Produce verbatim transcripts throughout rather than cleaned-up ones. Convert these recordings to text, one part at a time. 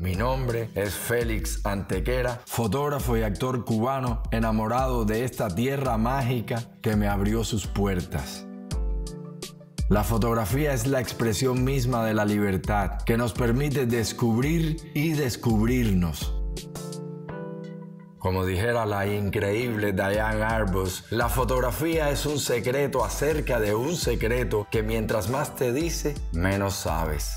Mi nombre es Félix Antequera, fotógrafo y actor cubano enamorado de esta tierra mágica que me abrió sus puertas. La fotografía es la expresión misma de la libertad que nos permite descubrir y descubrirnos. Como dijera la increíble Diane Arbus, la fotografía es un secreto acerca de un secreto que mientras más te dice, menos sabes.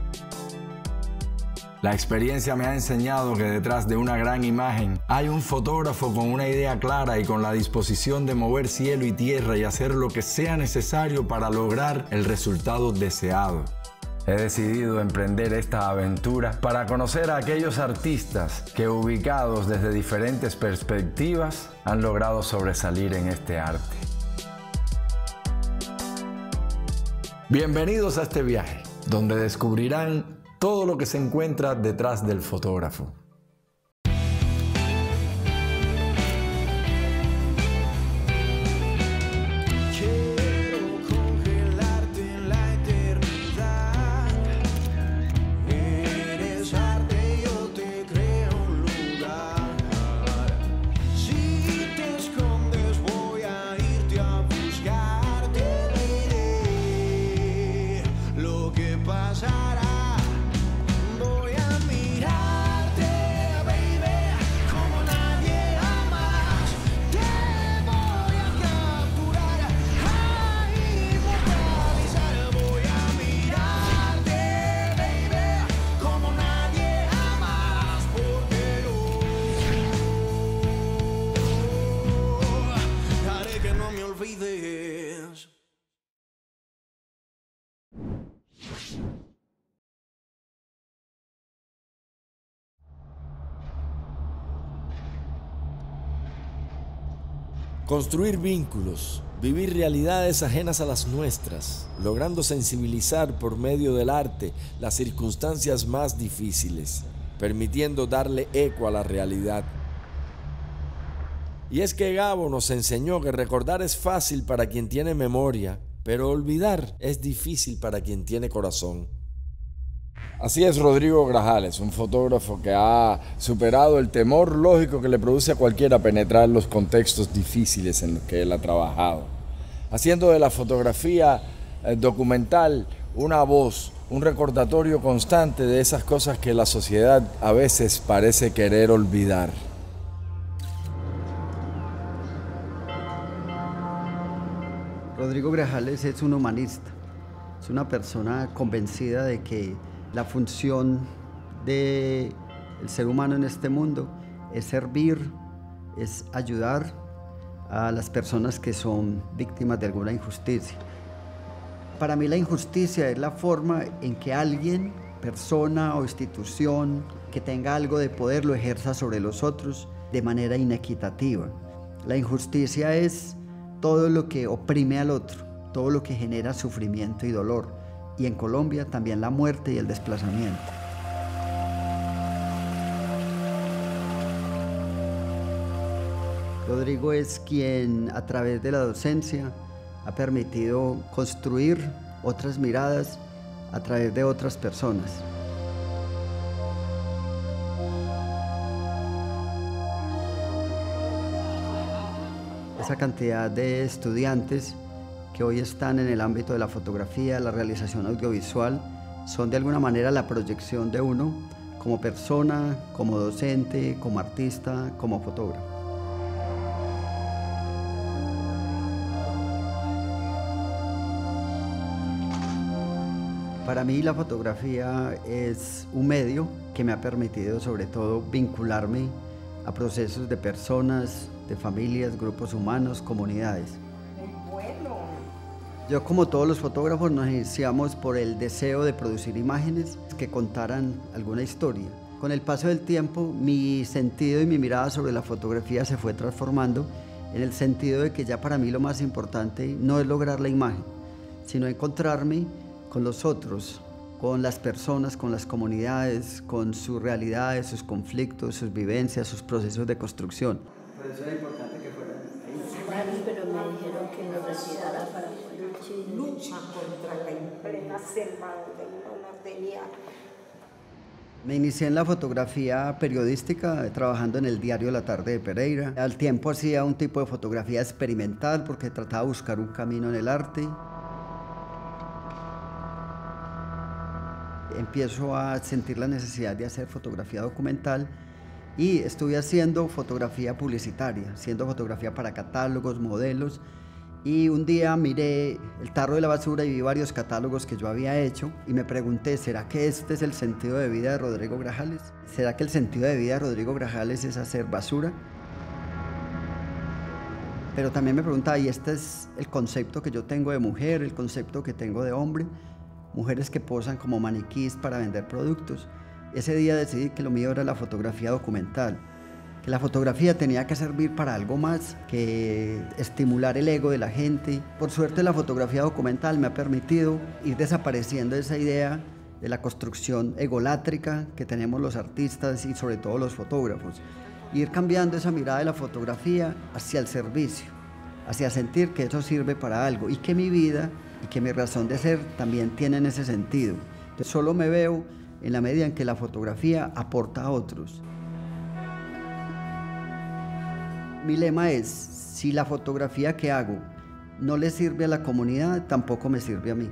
La experiencia me ha enseñado que detrás de una gran imagen hay un fotógrafo con una idea clara y con la disposición de mover cielo y tierra y hacer lo que sea necesario para lograr el resultado deseado. He decidido emprender esta aventura para conocer a aquellos artistas que, ubicados desde diferentes perspectivas, han logrado sobresalir en este arte. Bienvenidos a este viaje, donde descubrirán todo lo que se encuentra detrás del fotógrafo. Construir vínculos, vivir realidades ajenas a las nuestras, logrando sensibilizar por medio del arte las circunstancias más difíciles, permitiendo darle eco a la realidad. Y es que Gabo nos enseñó que recordar es fácil para quien tiene memoria, pero olvidar es difícil para quien tiene corazón. Así es Rodrigo Grajales, un fotógrafo que ha superado el temor lógico que le produce a cualquiera penetrar los contextos difíciles en los que él ha trabajado, haciendo de la fotografía eh, documental una voz, un recordatorio constante de esas cosas que la sociedad a veces parece querer olvidar. Rodrigo Grajales es un humanista, es una persona convencida de que la función del ser humano en este mundo es servir, es ayudar a las personas que son víctimas de alguna injusticia. Para mí la injusticia es la forma en que alguien, persona o institución que tenga algo de poder lo ejerza sobre los otros de manera inequitativa. La injusticia es todo lo que oprime al otro, todo lo que genera sufrimiento y dolor. Y en Colombia también la muerte y el desplazamiento. Rodrigo es quien a través de la docencia ha permitido construir otras miradas a través de otras personas. Esa cantidad de estudiantes que hoy están en el ámbito de la fotografía, la realización audiovisual, son de alguna manera la proyección de uno como persona, como docente, como artista, como fotógrafo. Para mí la fotografía es un medio que me ha permitido sobre todo vincularme a procesos de personas, de familias, grupos humanos, comunidades. Yo, como todos los fotógrafos, nos iniciamos por el deseo de producir imágenes que contaran alguna historia. Con el paso del tiempo, mi sentido y mi mirada sobre la fotografía se fue transformando en el sentido de que ya para mí lo más importante no es lograr la imagen, sino encontrarme con los otros, con las personas, con las comunidades, con sus realidades, sus conflictos, sus vivencias, sus procesos de construcción. Por eso era importante que fuera ahí. Pero me dijeron que me retirara para lucha contra la plena selva donde no la tenía. Me inicié en la fotografía periodística, trabajando en el Diario La Tarde de Pereira. Al tiempo hacía un tipo de fotografía experimental porque trataba de buscar un camino en el arte. Empiezo a sentir la necesidad de hacer fotografía documental y estuve haciendo fotografía publicitaria, haciendo fotografía para catálogos, modelos. Y un día miré el tarro de la basura y vi varios catálogos que yo había hecho y me pregunté, ¿será que este es el sentido de vida de Rodrigo Grajales? ¿Será que el sentido de vida de Rodrigo Grajales es hacer basura? Pero también me preguntaba, ¿y este es el concepto que yo tengo de mujer, el concepto que tengo de hombre? Mujeres que posan como maniquís para vender productos. Ese día decidí que lo mío era la fotografía documental, que la fotografía tenía que servir para algo más que estimular el ego de la gente. Por suerte, la fotografía documental me ha permitido ir desapareciendo esa idea de la construcción egolátrica que tenemos los artistas y sobre todo los fotógrafos, ir cambiando esa mirada de la fotografía hacia el servicio, hacia sentir que eso sirve para algo y que mi vida y que mi razón de ser también tienen ese sentido. Entonces, solo me veo en la medida en que la fotografía aporta a otros. Mi lema es, si la fotografía que hago no le sirve a la comunidad, tampoco me sirve a mí.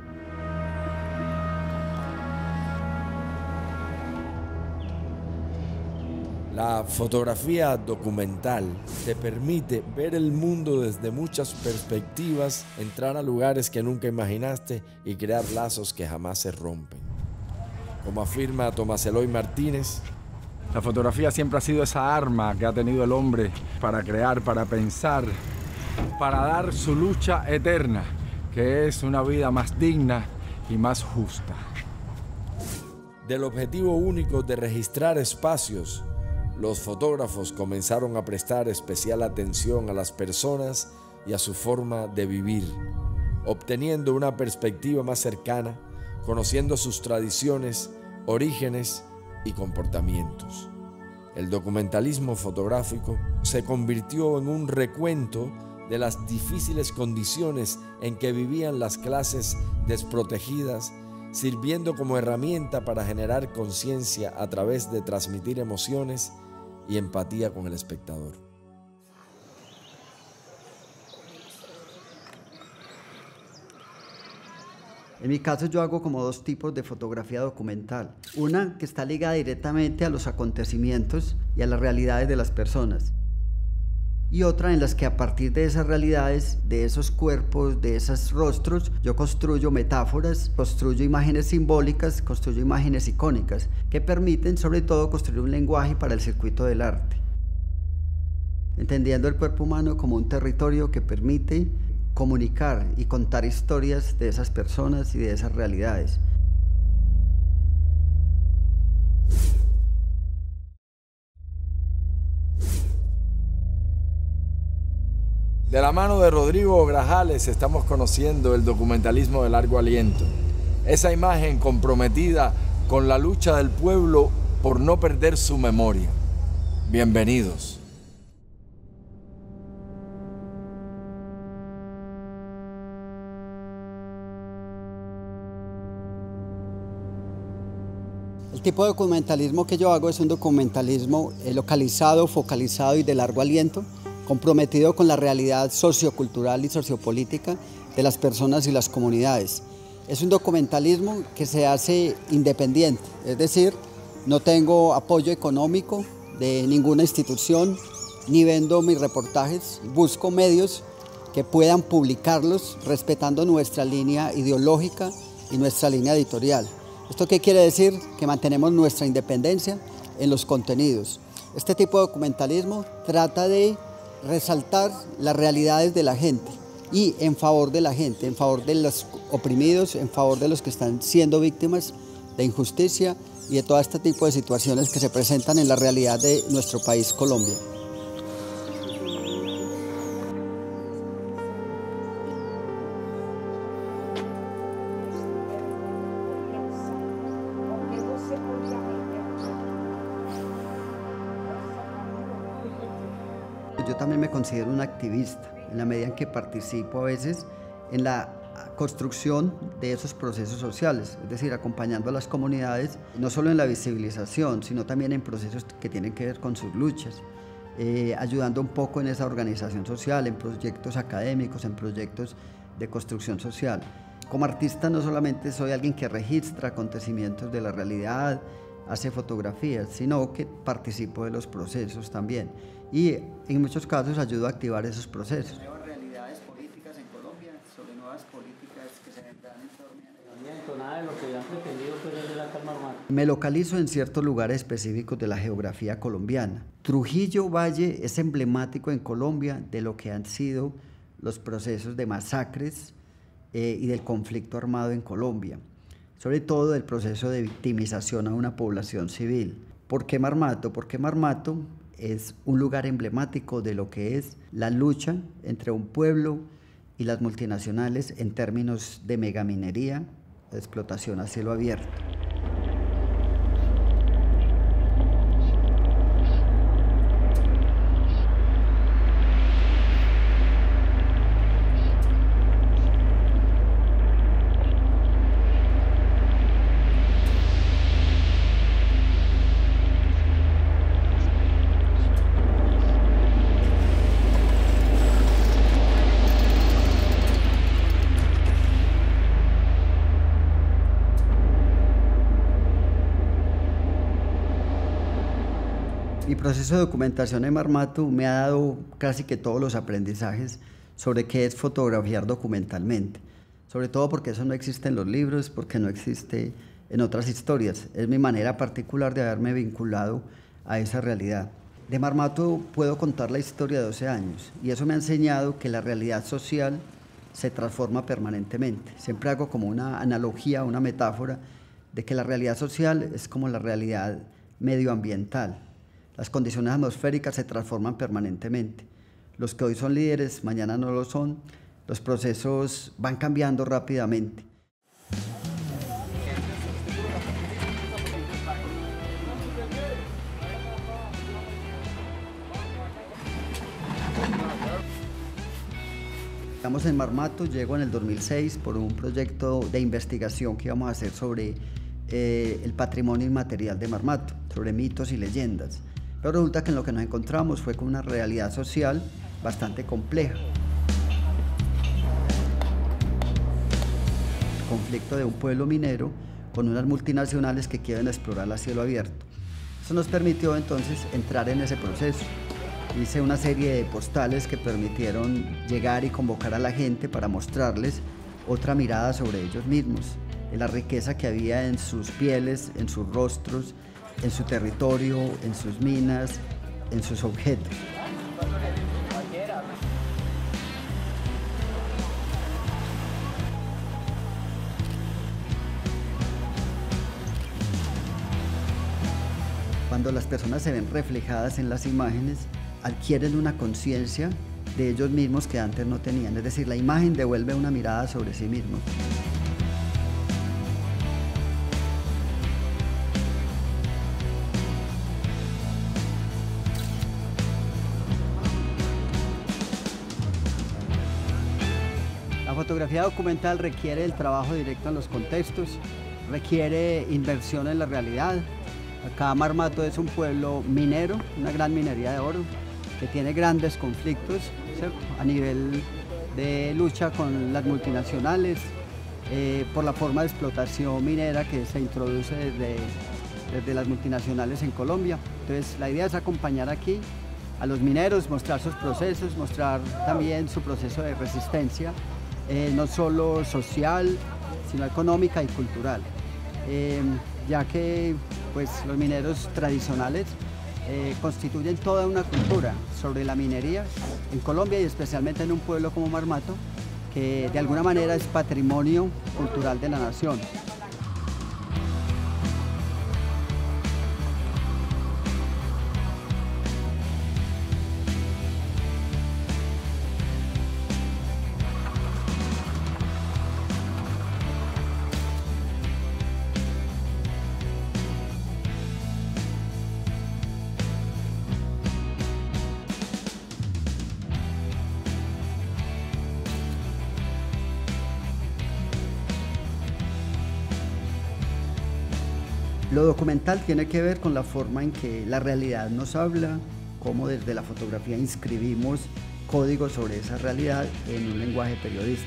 La fotografía documental te permite ver el mundo desde muchas perspectivas, entrar a lugares que nunca imaginaste y crear lazos que jamás se rompen. Como afirma Tomás Eloy Martínez, la fotografía siempre ha sido esa arma que ha tenido el hombre para crear, para pensar, para dar su lucha eterna, que es una vida más digna y más justa. Del objetivo único de registrar espacios, los fotógrafos comenzaron a prestar especial atención a las personas y a su forma de vivir, obteniendo una perspectiva más cercana, conociendo sus tradiciones, orígenes y comportamientos. El documentalismo fotográfico se convirtió en un recuento de las difíciles condiciones en que vivían las clases desprotegidas, sirviendo como herramienta para generar conciencia a través de transmitir emociones y empatía con el espectador. En mi caso yo hago como dos tipos de fotografía documental. Una que está ligada directamente a los acontecimientos y a las realidades de las personas. Y otra en las que a partir de esas realidades, de esos cuerpos, de esos rostros, yo construyo metáforas, construyo imágenes simbólicas, construyo imágenes icónicas, que permiten sobre todo construir un lenguaje para el circuito del arte. Entendiendo el cuerpo humano como un territorio que permite comunicar y contar historias de esas personas y de esas realidades. De la mano de Rodrigo Grajales estamos conociendo el documentalismo de largo aliento. Esa imagen comprometida con la lucha del pueblo por no perder su memoria. Bienvenidos. El tipo de documentalismo que yo hago es un documentalismo localizado, focalizado y de largo aliento, comprometido con la realidad sociocultural y sociopolítica de las personas y las comunidades. Es un documentalismo que se hace independiente, es decir, no tengo apoyo económico de ninguna institución, ni vendo mis reportajes, busco medios que puedan publicarlos respetando nuestra línea ideológica y nuestra línea editorial. ¿Esto qué quiere decir? Que mantenemos nuestra independencia en los contenidos. Este tipo de documentalismo trata de resaltar las realidades de la gente y en favor de la gente, en favor de los oprimidos, en favor de los que están siendo víctimas de injusticia y de todo este tipo de situaciones que se presentan en la realidad de nuestro país, Colombia. Yo también me considero un activista, en la medida en que participo a veces en la construcción de esos procesos sociales, es decir, acompañando a las comunidades, no solo en la visibilización, sino también en procesos que tienen que ver con sus luchas, eh, ayudando un poco en esa organización social, en proyectos académicos, en proyectos de construcción social. Como artista no solamente soy alguien que registra acontecimientos de la realidad, hace fotografías, sino que participo de los procesos también y en muchos casos ayudo a activar esos procesos. Nuevas realidades políticas en Colombia, sobre nuevas políticas que se vendrán en torno a nada de lo que habían pretendido pues desde la calma armada. Me localizo en ciertos lugares específicos de la geografía colombiana. Trujillo Valle es emblemático en Colombia de lo que han sido los procesos de masacres eh, y del conflicto armado en Colombia, sobre todo del proceso de victimización a una población civil. ¿Por qué Marmato? Porque Marmato es un lugar emblemático de lo que es la lucha entre un pueblo y las multinacionales en términos de megaminería, de explotación a cielo abierto. Mi proceso de documentación en Marmato me ha dado casi que todos los aprendizajes sobre qué es fotografiar documentalmente, sobre todo porque eso no existe en los libros, porque no existe en otras historias. Es mi manera particular de haberme vinculado a esa realidad. De Marmato puedo contar la historia de doce años y eso me ha enseñado que la realidad social se transforma permanentemente. Siempre hago como una analogía, una metáfora de que la realidad social es como la realidad medioambiental. Las condiciones atmosféricas se transforman permanentemente. Los que hoy son líderes, mañana no lo son. Los procesos van cambiando rápidamente. Estamos en Marmato, llego en el dos mil seis por un proyecto de investigación que íbamos a hacer sobre eh, el patrimonio inmaterial de Marmato, sobre mitos y leyendas. Pero resulta que en lo que nos encontramos fue con una realidad social bastante compleja. El conflicto de un pueblo minero con unas multinacionales que quieren explorar a cielo abierto. Eso nos permitió entonces entrar en ese proceso. Hice una serie de postales que permitieron llegar y convocar a la gente para mostrarles otra mirada sobre ellos mismos, de la riqueza que había en sus pieles, en sus rostros, en su territorio, en sus minas, en sus objetos. Cuando las personas se ven reflejadas en las imágenes, adquieren una conciencia de ellos mismos que antes no tenían. Es decir, la imagen devuelve una mirada sobre sí mismos. La fotografía documental requiere el trabajo directo en los contextos, requiere inversión en la realidad. Acá Marmato es un pueblo minero, una gran minería de oro, que tiene grandes conflictos, ¿cierto?, a nivel de lucha con las multinacionales, eh, por la forma de explotación minera que se introduce desde, desde las multinacionales en Colombia. Entonces la idea es acompañar aquí a los mineros, mostrar sus procesos, mostrar también su proceso de resistencia, eh, no solo social, sino económica y cultural. Eh, ya que pues, los mineros tradicionales eh, constituyen toda una cultura sobre la minería en Colombia y especialmente en un pueblo como Marmato, que de alguna manera es patrimonio cultural de la nación. Lo documental tiene que ver con la forma en que la realidad nos habla, cómo desde la fotografía inscribimos códigos sobre esa realidad en un lenguaje periodístico.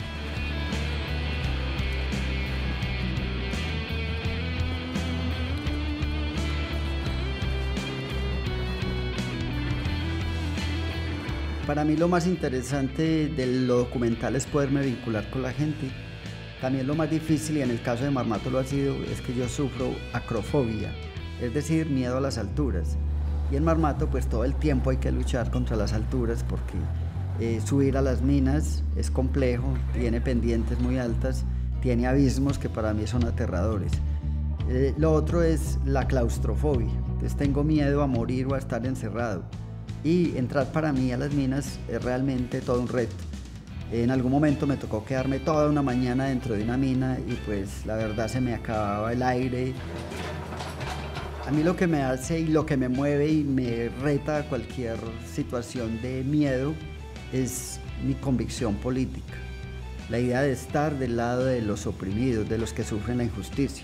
Para mí lo más interesante de lo documental es poderme vincular con la gente. También lo más difícil, y en el caso de Marmato lo ha sido, es que yo sufro acrofobia, es decir, miedo a las alturas. Y en Marmato pues todo el tiempo hay que luchar contra las alturas porque eh, subir a las minas es complejo, tiene pendientes muy altas, tiene abismos que para mí son aterradores. Eh, lo otro es la claustrofobia, entonces tengo miedo a morir o a estar encerrado. Y entrar para mí a las minas es realmente todo un reto. En algún momento me tocó quedarme toda una mañana dentro de una mina y pues la verdad se me acababa el aire. A mí lo que me hace y lo que me mueve y me reta a cualquier situación de miedo es mi convicción política. La idea de estar del lado de los oprimidos, de los que sufren la injusticia.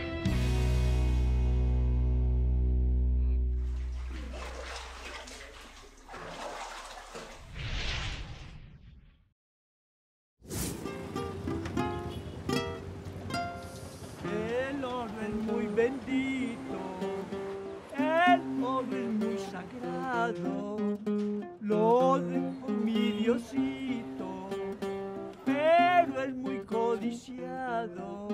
Bendito, el oro es muy sagrado, lo dejo mi Diosito, pero es muy codiciado.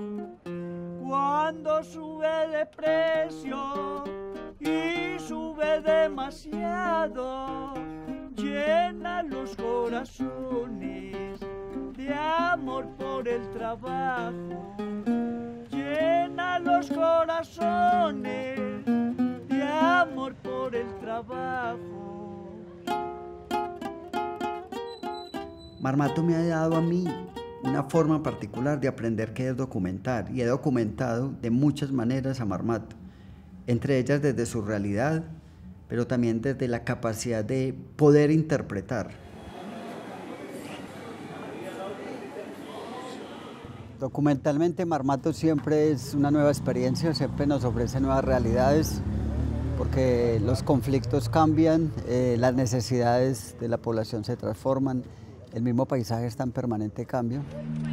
Cuando sube de precio y sube demasiado, llena los corazones de amor por el trabajo. Llena los corazones de amor por el trabajo. Marmato me ha dado a mí una forma particular de aprender qué es documentar y he documentado de muchas maneras a Marmato, entre ellas desde su realidad, pero también desde la capacidad de poder interpretar. Documentalmente Marmato siempre es una nueva experiencia, siempre nos ofrece nuevas realidades, porque los conflictos cambian, eh, las necesidades de la población se transforman, el mismo paisaje está en permanente cambio.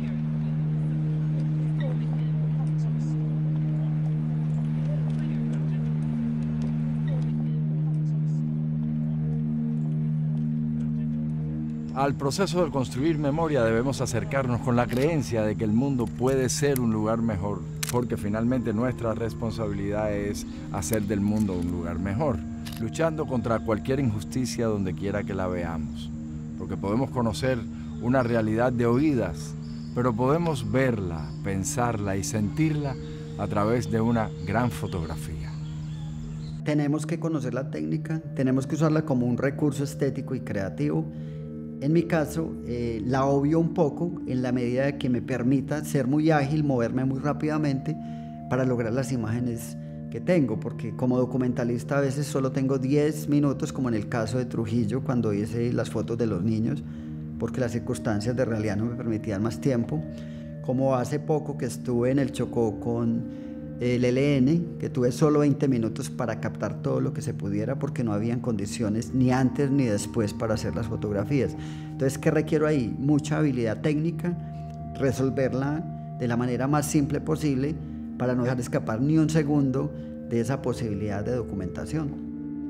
Al proceso de construir memoria debemos acercarnos con la creencia de que el mundo puede ser un lugar mejor, porque finalmente nuestra responsabilidad es hacer del mundo un lugar mejor, luchando contra cualquier injusticia donde quiera que la veamos, porque podemos conocer una realidad de oídas, pero podemos verla, pensarla y sentirla a través de una gran fotografía. Tenemos que conocer la técnica, tenemos que usarla como un recurso estético y creativo. En mi caso, eh, la obvio un poco en la medida de que me permita ser muy ágil, moverme muy rápidamente para lograr las imágenes que tengo, porque como documentalista a veces solo tengo diez minutos, como en el caso de Trujillo cuando hice las fotos de los niños, porque las circunstancias de realidad no me permitían más tiempo, como hace poco que estuve en el Chocó con el L N, que tuve solo veinte minutos para captar todo lo que se pudiera porque no habían condiciones ni antes ni después para hacer las fotografías. Entonces, ¿qué requiero ahí? Mucha habilidad técnica, resolverla de la manera más simple posible para no dejar escapar ni un segundo de esa posibilidad de documentación.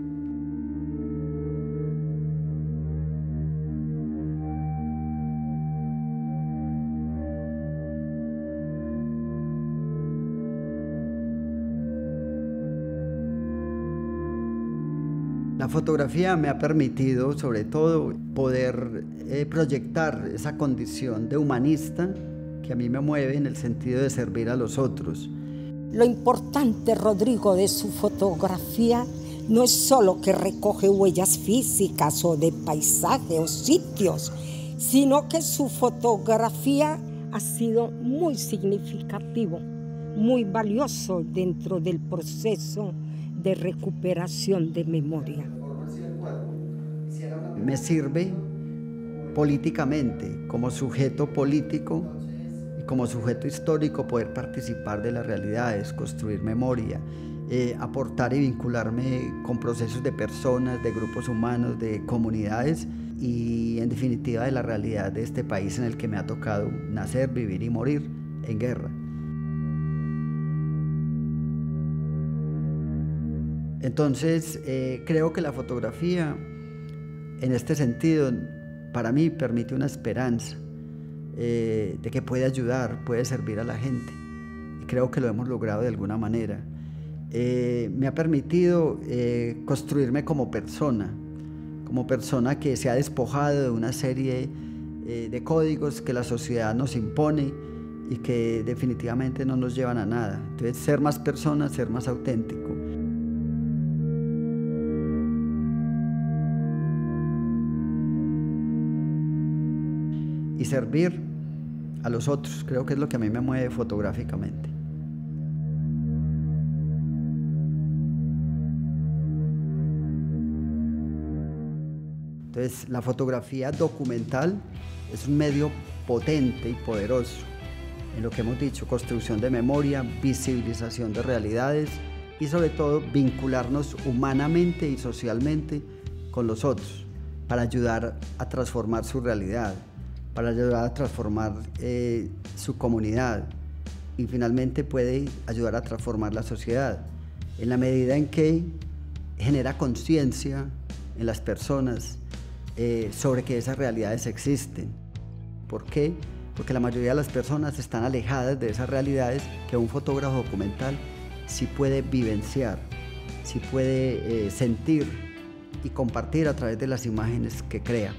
La fotografía me ha permitido, sobre todo, poder eh, proyectar esa condición de humanista que a mí me mueve en el sentido de servir a los otros. Lo importante, Rodrigo, de su fotografía no es solo que recoge huellas físicas o de paisaje o sitios, sino que su fotografía ha sido muy significativo, muy valioso dentro del proceso de recuperación de memoria. Me sirve políticamente, como sujeto político, como sujeto histórico poder participar de las realidades, construir memoria, eh, aportar y vincularme con procesos de personas, de grupos humanos, de comunidades y en definitiva de la realidad de este país en el que me ha tocado nacer, vivir y morir en guerra. Entonces eh, creo que la fotografía en este sentido para mí permite una esperanza eh, de que puede ayudar, puede servir a la gente y creo que lo hemos logrado de alguna manera. Eh, me ha permitido eh, construirme como persona, como persona que se ha despojado de una serie eh, de códigos que la sociedad nos impone y que definitivamente no nos llevan a nada. Entonces ser más persona, ser más auténtico. Y servir a los otros, creo que es lo que a mí me mueve fotográficamente. Entonces, la fotografía documental es un medio potente y poderoso en lo que hemos dicho, construcción de memoria, visibilización de realidades y sobre todo vincularnos humanamente y socialmente con los otros para ayudar a transformar su realidad, para ayudar a transformar eh, su comunidad y finalmente puede ayudar a transformar la sociedad en la medida en que genera conciencia en las personas eh, sobre que esas realidades existen. ¿Por qué? Porque la mayoría de las personas están alejadas de esas realidades que un fotógrafo documental sí puede vivenciar, sí puede eh, sentir y compartir a través de las imágenes que crea.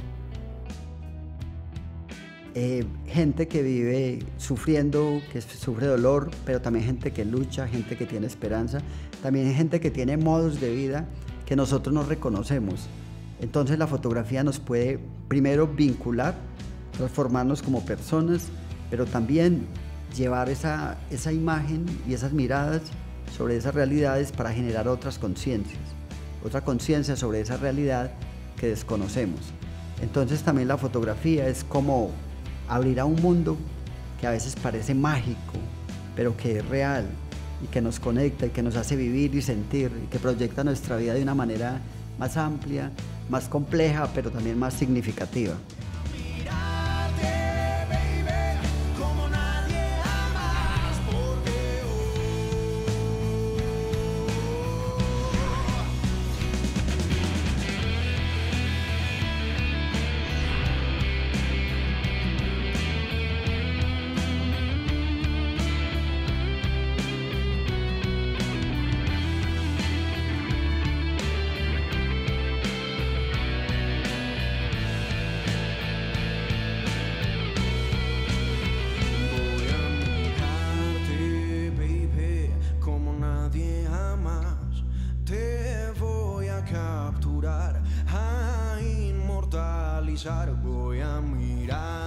Eh, gente que vive sufriendo, que sufre dolor, pero también gente que lucha, gente que tiene esperanza, también gente que tiene modos de vida que nosotros no reconocemos. Entonces la fotografía nos puede primero vincular, transformarnos como personas, pero también llevar esa, esa imagen y esas miradas sobre esas realidades para generar otras conciencias, otra conciencia sobre esa realidad que desconocemos. Entonces también la fotografía es como abrir a un mundo que a veces parece mágico, pero que es real y que nos conecta y que nos hace vivir y sentir y que proyecta nuestra vida de una manera más amplia, más compleja, pero también más significativa. Voy a mirar